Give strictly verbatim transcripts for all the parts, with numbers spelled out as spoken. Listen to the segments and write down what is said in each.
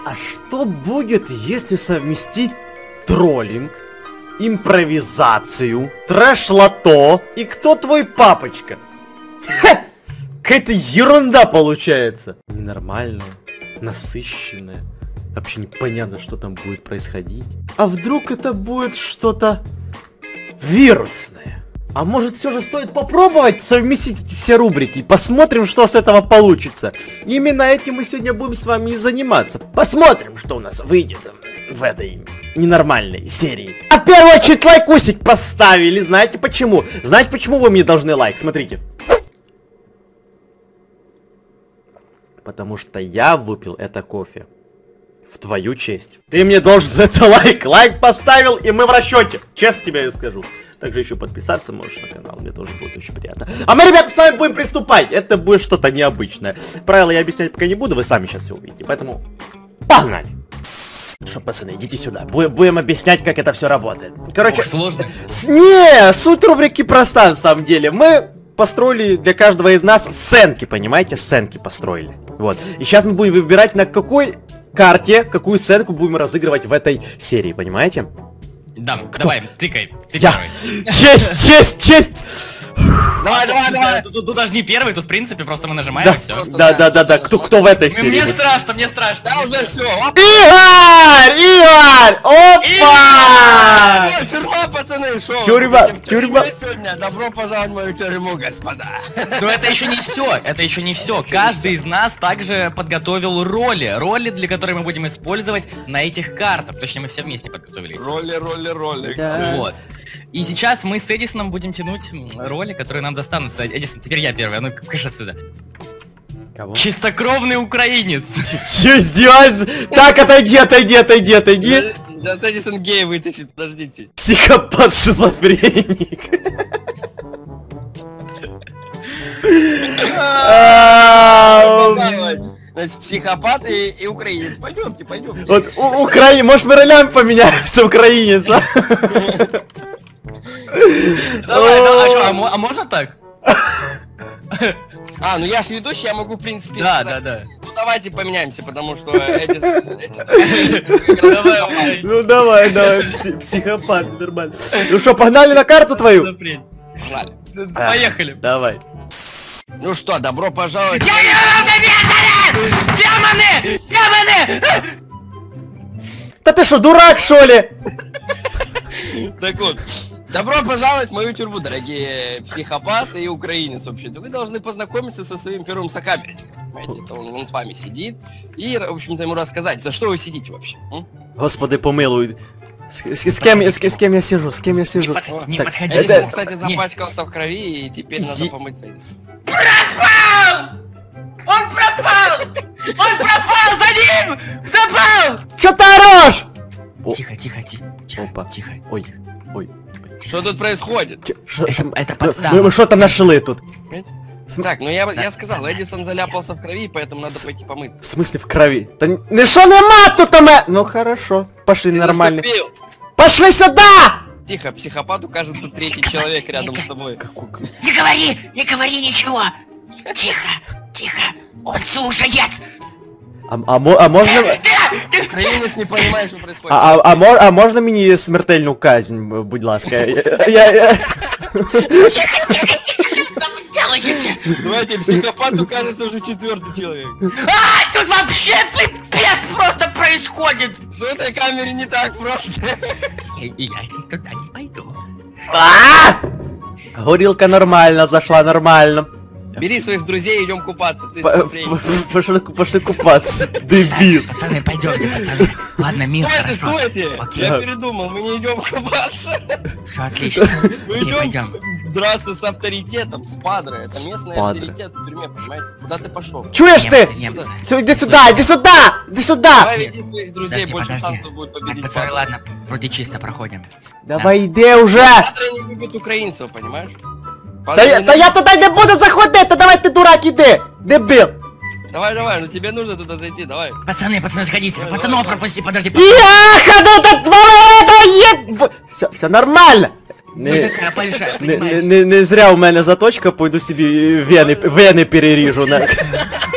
А что будет, если совместить троллинг, импровизацию, трэш-лото и кто твой папочка? Ха! Какая-то ерунда получается. Ненормальная, насыщенная. Вообще непонятно, что там будет происходить. А вдруг это будет что-то вирусное? А может, все же стоит попробовать совместить все рубрики? Посмотрим, что с этого получится. Именно этим мы сегодня будем с вами и заниматься. Посмотрим, что у нас выйдет в этой ненормальной серии. А в первую очередь лайкусик поставили. Знаете почему? Знаете, почему вы мне должны лайк? Смотрите. Потому что я выпил это кофе в твою честь. Ты мне должен за это лайк. Лайк поставил, и мы в расчете. Честно тебе скажу. Также еще подписаться можешь на канал, мне тоже будет очень приятно. А мы, ребята, с вами будем приступать. Это будет что-то необычное. Правила я объяснять пока не буду, вы сами сейчас все увидите. Поэтому погнали. Что, пацаны, идите сюда. Бу будем объяснять, как это все работает. Короче, Ох, сложно. Не, суть рубрики проста на самом деле. Мы построили для каждого из нас сценки, понимаете? Сценки построили. Вот. И сейчас мы будем выбирать, на какой карте, какую сценку будем разыгрывать в этой серии, понимаете? Да, Кто? давай, тыкай, ты Я. первый. Честь, честь, честь! Давай, давай, давай. Тут, тут даже не первый, тут в принципе просто мы нажимаем Да, и все. да, да, да, да. Кто, кто в этой серии? Мне страшно, мне страшно. Да, уже все. Игорь! Игорь! Опа! Ой, тюрьма, пацаны, шоу. Тюрьма, тюрьма. Сегодня добро пожаловать в мою тюрьму, господа. Но это еще не все, это еще не все. Каждый из нас также подготовил роли. Роли, для которых мы будем использовать на этих картах. Точнее, мы все вместе подготовили эти. Роли, роли, роли. Да. Вот. И сейчас мы с Эдисоном будем тянуть роли, которые нам достанутся. Эдисон, теперь я первый, а ну кыш отсюда. Кого? Чистокровный украинец. Че издеваешься? Так, отойди, отойди, отойди, отойди. Сейчас Эдисон гей вытащит, подождите. Психопат-шизофреник. Значит, психопат и, и украинец. Пойдемте, пойдемте. Вот Украина, может мы ролями поменяемся, украинец, а? Давай, давай, а что, а мо- а можно так? А, ну я ж ведущий, я могу, в принципе, Да, сказать. да, да. Ну давайте поменяемся, потому что Эдисон... Давай, Ну давай, давай, пси- психопат, нормально. Ну что, погнали на карту твою? запрень. Погнали. Поехали. Давай. Ну что, добро пожаловать. Демоны! Демоны! Да ты что, дурак, что ли? Так вот, добро пожаловать в мою тюрьму, дорогие психопаты и украинец, вообще-то. Вы должны познакомиться со своим первым сокамерником. Понимаете, это он, он с вами сидит. И, в общем-то, ему рассказать, за что вы сидите вообще. М? Господи, помилуй. С, с- с кем, я- с, с кем я сижу, с кем я Не, сижу? под- не Так, подходи. это- Эдисон, кстати, Не. запачкался в крови, и теперь надо Е- помыться. Эдисон. Он пропал! Он пропал! За ним! Пропал! Чё ты орешь? О. Тихо, тихо, тихо, тихо, Опа. тихо. Ой, ой. Что тут происходит? Чё- шо- Это, шо- это мы- подстава. Мы что-то нашли тут. Понимаете? См- Так, ну я, я сказал, Эдисон заляпался в крови, поэтому надо пойти помыться. В смысле в крови? Да н- не шо нема тут у меня? Ну хорошо, пошли Ты нормально. наступил. Пошли сюда! Тихо, психопату кажется третий человек рядом с тобой. Какой... Не говори, не говори ничего. Тихо, тихо. Он слушает. А, а, мо- а можно... Украинец не понимает, что происходит. А, а, а, мо- а можна мені смертельну казнь, будь ласка? Я, я, я... Тихо, тихо, тихо. Что вы делаете? Давайте, психопату кажется уже четвертый человек. А, тут вообще пипец просто происходит. В этой камере не так просто. И, и я никогда не пойду. А! Горілка нормально зашла, нормально. Бери своих друзей, идем купаться. Ты П- шизофреник. п- Пошли, пошли купаться, дебил. Пацаны, пойдемте, пацаны. Ладно, мир, Стойте, хорошо. стойте! Окей. Я передумал, мы не идем купаться. Все отлично. Мы Тихо, идем пойдем. драться с авторитетом, с падре. Это местный Падре. авторитет в тюрьме, понимаете? Куда ты пошел? Чуешь ты? Немцы, немцы. Все, иди сюда, иди сюда, иди сюда. Давай веди своих друзей, Подожди, больше подожди. шансов будет Так, победить пацаны, падре. ладно, вроде чисто проходим. Давай, иди уже. Падре не любит украинцев, понимаешь? Да Падре я, не да я любит- туда не буду заходить, да давай ты дурак, иди, дебил. Давай, давай, ну тебе нужно туда зайти, давай. Пацаны, пацаны, сходите. Давай, Пацанов давай. пропусти, подожди. Ехать, это твое, все, все нормально. Не, Мужика большая, не, не, понимаешь? не, не зря у мене заточка, пойду собі вени, вени переріжу. На.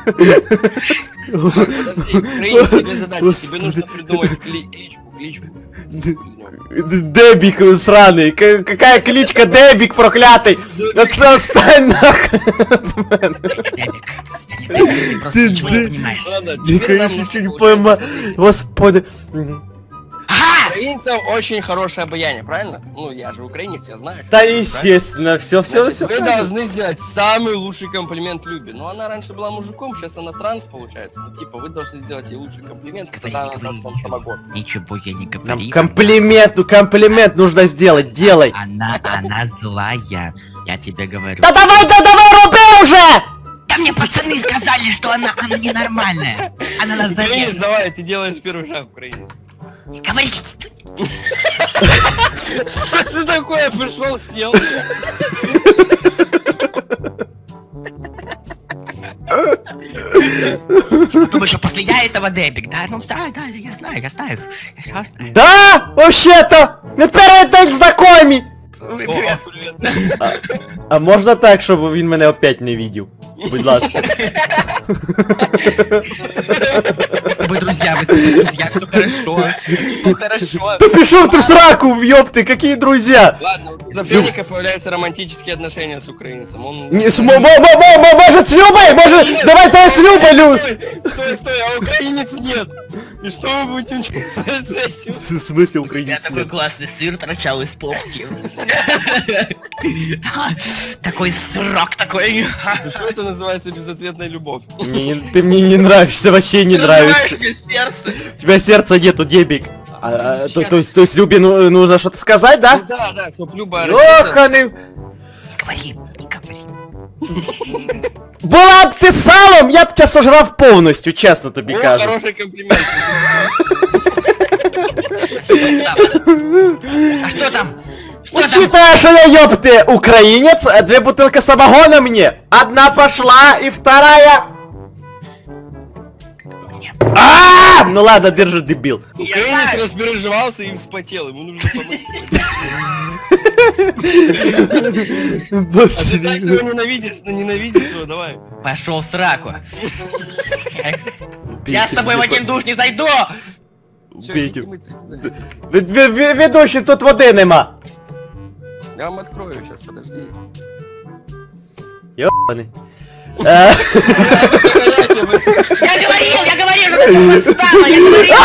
Подожди, Украине тебе задача, тебе нужно придумать кли- кличку, кличку. Дебик сраный. К- Какая кличка Дебик проклятый? Отстань нахрен от мене. Дебик. Я не понимаю, ты просто Ты- ничего ты- не понимаешь. Ладно, Я, теперь нам конечно, нужно, ничего не получается, пойму. смотри. Господи. Мгм. Ага! Украинцам очень хорошее обаяние, правильно? Ну, я же украинец, я знаю. Да, естественно, все, все, Значит, все. вы должны сделать самый лучший комплимент Любе. Ну, она раньше была мужиком, сейчас она транс, получается. Ну, типа, вы должны сделать ей лучший комплимент, Говори, тогда она говори, даст вам ничего. самогон. Ничего я не Нам говорю. комплимент, ну комплимент нужно сделать, делай. Она, она злая. Я тебе говорю. Да давай, да давай, руби уже! Да мне пацаны сказали, что она, она ненормальная. Она нас Украинец, зарежет. давай, ты делаешь первый шаг в Украине. Говори. Что ты такое? Пришел, сел. Думаешь, что после я этого Дебик, да? Ну да, да, я знаю, я знаю. Я всё знаю. Да, вообще-то, на первый день знакомі. О, привет. А можна так, щоб він мене опять не видів? Будь ласка. Мы с тобой друзья, мы с тобой друзья, все хорошо. Все хорошо. Да пішов ти в сраку, ёпты, какие друзья? Ладно, у шизофреника появляются романтические отношения с украинцем. Он... Не, с, мо- мо- мо- мо- может, с Любой? Может, давай ты с Любой, Лю... Стой, стой, стой, а украинец нет. И что вы будете делать с этим? В смысле Я украинец? такой классный сыр торчал из попки. Такой сырок такой. Что это называется безответная любовь? Не, ты мне не нравишься, вообще не нравишься. мне сердце. У тебя сердца нету, Дебик. А, а, то, то есть, то есть Любе ну- нужно что-то сказать, Ну да? да, да, чтоб Люба... Ёханый. Говори, не говори. Була б ти салом, я б тебя сожрав повністю, чесно тобі О, кажу. хороший комплимент. А что там? Что там? Учитывая, что я ёпты украинец, две бутылки самогона мне. Одна пошла и вторая... А, ну ладно, держи, дебил. Украинец распереживался и вспотел, ему нужно помыть. А ты так его ненавидишь, ну ненавидишь его, давай. Пошел в сраку. Я с тобой в один душ не зайду. Всё, Бейте. идите мыться. В- в- в- Ведущий, тут води нема. Я вам открою сейчас, подожди. Ёбаный. Э, Я Я говорил, я говорил, что ты подстала, я говорил.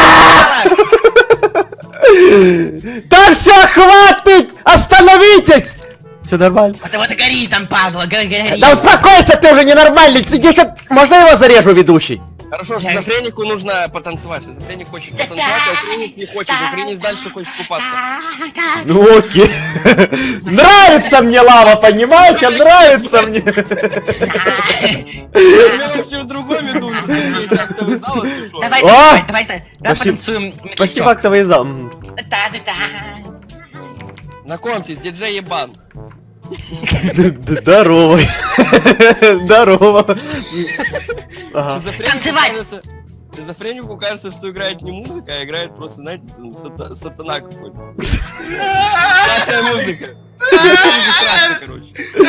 Да все, хватит! Остановитесь! Все нормально. Вот, вот и гори там, падла, гори, гори. Да успокойся, ты уже ненормальный. Здесь вот- можно его зарежу, ведущий? Хорошо, шизофренику нужно потанцевать. Шизофреник хочет потанцевать, а украинец не хочет. Украинец дальше хочет купаться. Ну окей. Нравится мне лава, понимаете? Нравится мне. Мы вообще в другом виду. Есть актовый зал, если что. Давай, О! давай, давай, давай, давай Почти- потанцуем. Почти медлячок. фактовый зал. М. Да-да-да. Знакомьтесь, диджей Ебан. Д- д- Здорово. Здорово. Ага. Шизофренику Танцевать! кажется- Шизофренику кажется, что играет не музыка, а играет просто, знаете, там, сата- сатана какой-то. Красная музыка. Музыка красная, короче.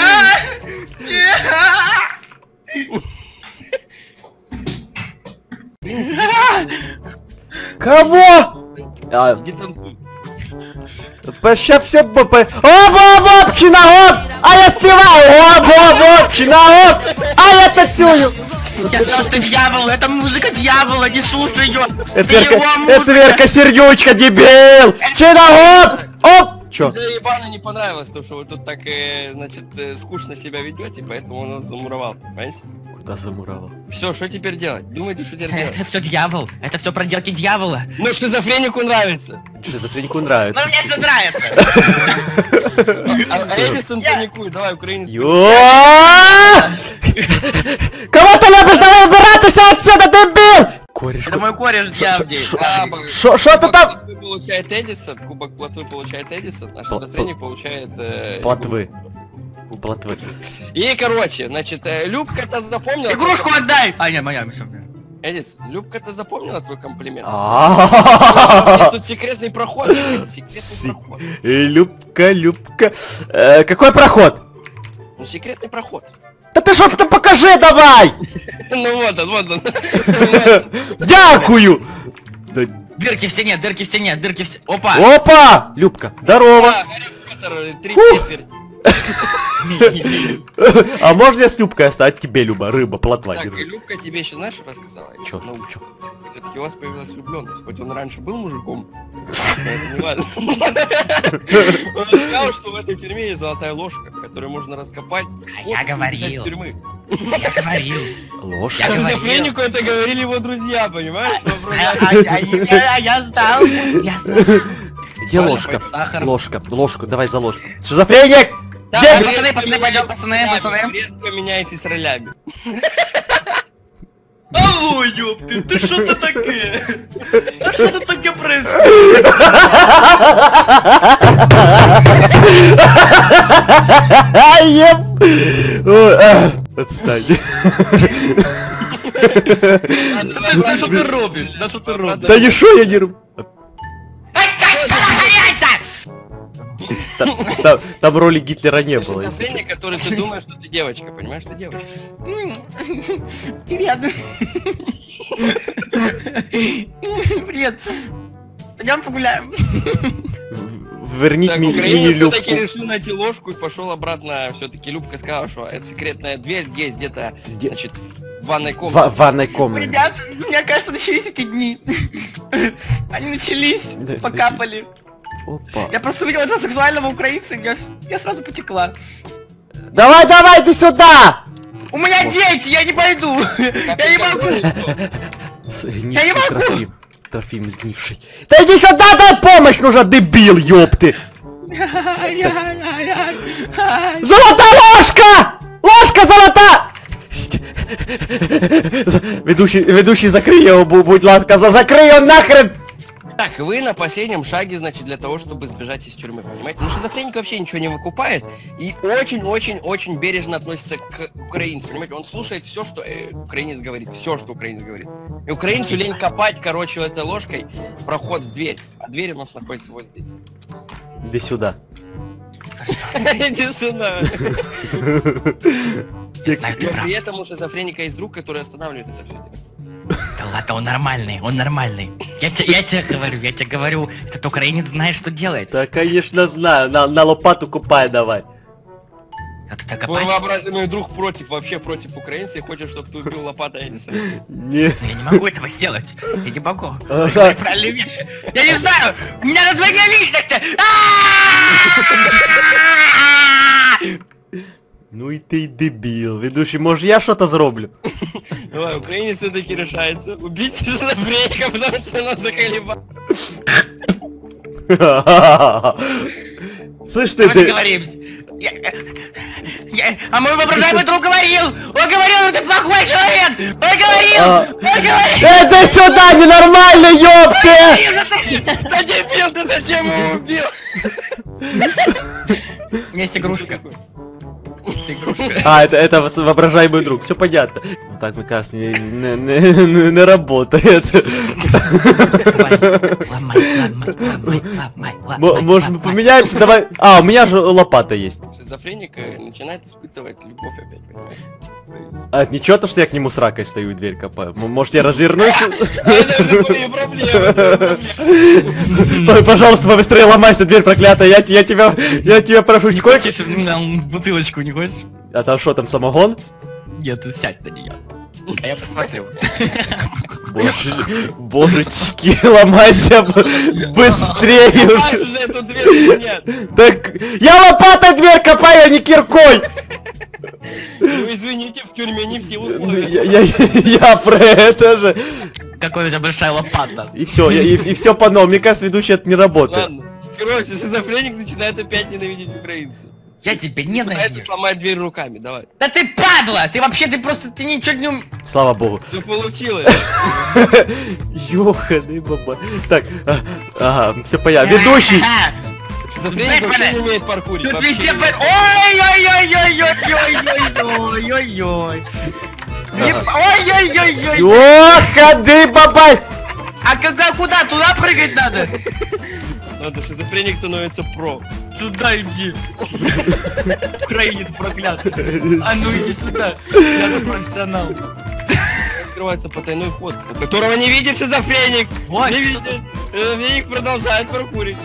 Кого? А, Иди танцуй. сейчас все б... Оба, опчина, оп! А я спеваю! Оба, опчина, оп! А я танцую! Я сказал, что дьявол, это музыка дьявола, не слушай ее. Это Верка, это Верка Сердючка, дебил! Чина, оп! Оп! Чё? Диджею Ебану не понравилось то, что вы тут так, э, значит, э, скучно себя ведете, поэтому он нас замуровал, понимаете? Куда замуровал? Все, что теперь делать? Думаете, что теперь делать? Это все дьявол, это все проделки дьявола. Ну, шизофренику нравится. Шизофренику нравится. Но мне все нравится. А, а Эдисон паникует, давай, украинец. Йо! Кого ты любишь? Давай убирайтесь отсюда, дебил! Кореш, Это мой кореш дьявол. А, шо шо ты Кубок там? плотвы получает Эдисон, кубок плотвы получает Эдисон, а шизофреник получает... э, Плотвы. Плотвы. И, короче, значит, э, Любка-то запомнила... Игрушку отдай! А, нет, моя, всё. Эдисон, Любка-то запомнила твой комплимент? А. Есть тут секретный проход, секретный проход. Э, Любка, Любка. Э, Какой проход? Ну, секретный проход. Да ты что, ты покажи давай! Ну вот он, вот он. Дякую! Да- Дырки в стене, дырки в стене, дырки в стене. Опа! Опа! Любка, здорово! А, Гарри Поттер, три четверти. А можно я с Любкой оставить тебе, Люба? Рыба, плотва. Так, и держи. Любка тебе еще знаешь, что рассказала? Чё? Ну, Чё? все-таки у вас появилась влюбленность. Хоть он раньше был мужиком, это не важно. Он сказал, что в этой тюрьме есть золотая ложка, которую можно раскопать. А вот, я и говорил. взять из тюрьмы. Я говорил. Ложь. Я А говорил. шизофренику это говорили его друзья, понимаешь? Вопрос- А- а- а- Я я знал, я знал. Где Соля, ложка? сахар. Ложка, ложку, давай за ложку. Шизофреник! Да, Где? резко Пацаны, пацаны, пойдем, пацаны, меняетесь пацаны. ролями, Резко меняетесь ролями. Алло, ёпты, ты что-то такое? А что-то такое происходит? Еб! Ой, а, отстань. Да что ты робишь? Да что ты робишь? Да ничего я не руб. Ай, чё, чё нахренится? Там, там- там роли Гитлера не было. если Шизофреник, который ты думаешь, что ты девочка, понимаешь, ты девочка. Привет. Привет. Пойдем погуляем. честно. Верните Так, ми- Украина мини-Любку. все-таки решил найти ложку и пошел обратно. Все-таки Любка сказала, что эта секретная дверь есть где-то, Где? значит, в ванной В комнате. в ванной комнате. Ребят, мне кажется, начались эти дни. Они начались, Да, покапали. Опа. Я просто увидел этого сексуального украинца, и я, я сразу потекла. Давай, давай, иди сюда! У меня дети, я не пойду. Я не могу. Сгнивший Я не могу! Трофим. Трофим сгнивший. Да иди сюда, дай помощь нужна, дебил, ёпты! Золотая ложка! Ложка золота! Ведущий, ведущий, закрой его, бу- будь ласка, за закрой его нахрен! Так, вы на последнем шаге, значит, для того, чтобы сбежать из тюрьмы, понимаете? Ну, шизофреник вообще ничего не выкупает и очень-очень-очень бережно относится к украинцу, понимаете? Он слушает все, что э, украинец говорит, все, что украинец говорит. И украинцу лень копать, короче, этой ложкой проход в дверь, а дверь у нас находится вот здесь. Иди сюда. Иди сюда. Я знаю, ты Но прав. при этом у шизофреника есть друг, который останавливает это все. Да ладно, он нормальный, он нормальный. Я тебе, я тебе говорю, я тебе говорю, этот украинец знает, что делает. Да, конечно, знаю. На, на лопату купай давай. А ты так Твой копать? воображаемый друг против, вообще против украинца и хочет, чтобы ты убил лопатой, я не знаю. Не. Я не могу этого сделать. Я не могу. Ага. Я говорю правильные вещи. Я не знаю! У меня название личности! Ну и ты дебил. Ведущий, может я что-то зроблю? Давай, украинец все-таки решается убить шизофреника, потому что он заколебал. Слышь ты, Давай ты... договоримся. Я- я- А мой воображаемый друг говорил! Он говорил, что ты плохой человек! Он говорил! А. Он говорил! Это сюда, ненормальный, ёпты! Да дебил, ты зачем его убил? У меня есть игрушка. Игрушка. А, это, это вос- воображаемый друг, все понятно. Ну так, мне кажется, не, не, не- не- не работает. Ломай, ломай, ломай, ломай, ломай, М- ломай, Может мы ломай. поменяемся, давай... А, у меня же лопата есть. Шизофреник э, начинает испытывать любовь опять, понимаешь? А, ничего, то, что я к нему с ракой стою и дверь копаю. М- Может я развернусь? А это уже твои проблемы, это проблемы. П- Пожалуйста, побыстрее ломайся, дверь проклятая, я, я тебя, я тебя прошу, сколько... Хочешь, м, бутылочку не хочешь? А там что, там самогон? Нет, ты сядь на нее. А я посмотрю. Боже, божечки, ломайся б- быстрее Ломаешь уже. уже эту дверь или нет? Так, я лопатой дверь копаю, а не киркой. Ну извините, в тюрьме не все условия. Я, я, я про это же. Какой у тебя большая лопата. И все, и, и все по новому. Мне кажется, ведущий это не работает. Ладно. Короче, шизофреник начинает опять ненавидеть украинцев. Я тебя Пытается ненавижу. сломать дверь руками, давай. Да ты падла! Ты вообще, ты просто, ты ничего не ум... Слава богу. Все получилось. Ёханый баба. Так, а, ага, все понятно. Ведущий. Ага. Шизофреник вообще не умеет паркурить. Тут вообще везде... не по- Ой-ой-ой-ой-ой-ой-ой-ой-ой-ой-ой. Ой-ой-ой-ой-ой. Ёханый бабай. А когда куда? Туда прыгать надо? Ладно, шизофреник становится про. Туда иди. Украинец проклятый. А ну иди сюда. Я тут профессионал. Открывается потайной ход, которого не видит шизофреник. Вот, Не что видит. Шизофреник продолжает паркурить.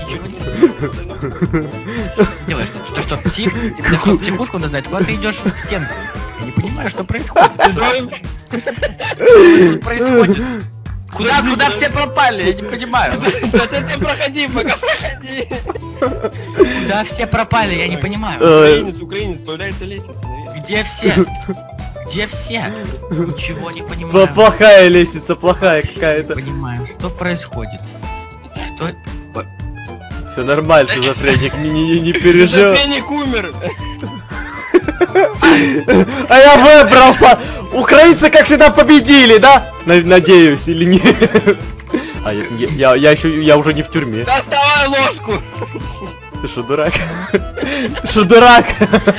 делаешь? Ты что, что, псих? Тебе что, психушку надо знать? Куда ты идешь в стенку? Я не понимаю, что происходит. Что тут происходит? Куда, куда все пропали? Я не понимаю. Да ты ты проходи, пока проходи. Куда все пропали? Я не понимаю. Украинец, украинец, появляется лестница наверх. Где все? Где все? Ничего не понимаю. Плохая лестница, плохая Не какая-то. понимаю, что происходит? Что? Все нормально, шизофреник, не, не, не переживай. Шизофреник умер. А я выбрался! Украинцы, как всегда, победили, да? На- надеюсь, или нет? А я, я, я еще, я уже не в тюрьме. Доставай ложку. Ты что, дурак? Ты что, дурак?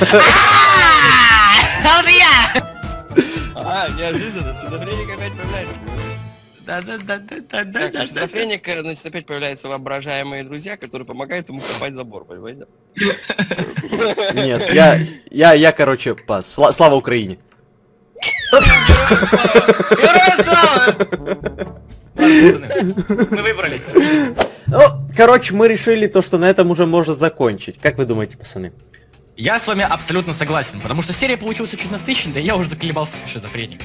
А, неожиданно, шизофреник опять появляется. Да-да-да-да-да-да. Так, у шизофреника, значит, опять появляются воображаемые друзья, которые помогают ему копать забор, понимаете? Нет, я, я, я, короче, пас. Сла- слава Украине. Героям слава! Ладно, пацаны, мы выбрались. Ну, короче, мы решили то, что на этом уже можно закончить. Как вы думаете, пацаны? Я с вами абсолютно согласен, потому что серия получилась очень насыщенной, и я уже заколебался в шизофрении.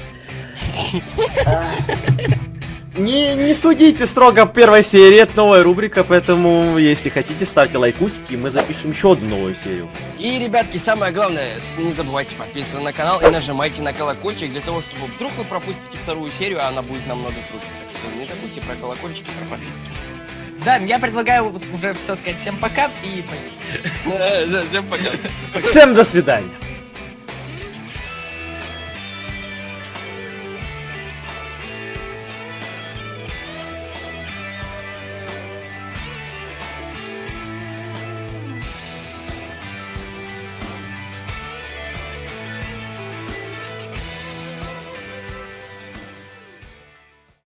Не, не судите строго первой серии, это новая рубрика, поэтому, если хотите, ставьте лайкусики, и мы запишем еще одну новую серию. И, ребятки, самое главное, не забывайте подписываться на канал и нажимайте на колокольчик для того, чтобы вдруг вы пропустите вторую серию, а она будет намного круче. Так что не забудьте про колокольчики, про подписки. Да, я предлагаю вот уже все сказать всем пока и пойти. Всем пока. Всем до свидания.